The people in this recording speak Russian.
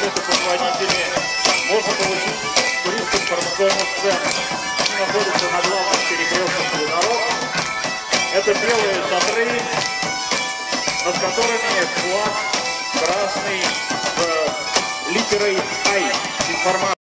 светопозвонители можно получить туристо-информационную сцену. Они находятся на главных перекрестках дорог. Это белые шатры, над которыми флаг красный с литерой «Ай». Информация.